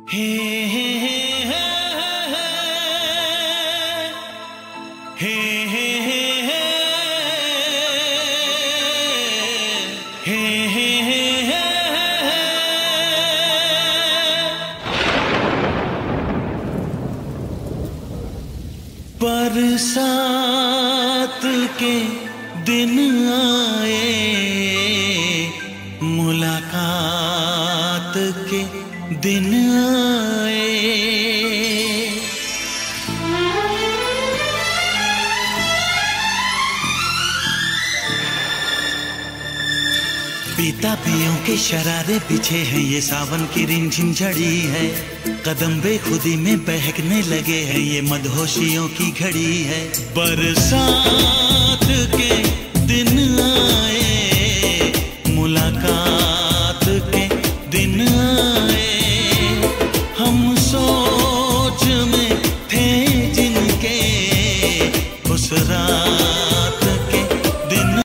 हे हे हे हे हे हे हे बरसात के दिन आए, मुलाकात के दिन आए। पीता पियों के शरारे पीछे हैं, ये सावन की रिमझिम झड़ी है। कदम बेखुदी में बहकने लगे हैं, ये मदहोशियों की घड़ी है। बरसात के दिन आए, मुलाकात के दिन आए। हम सोच में थे जिनके उस रात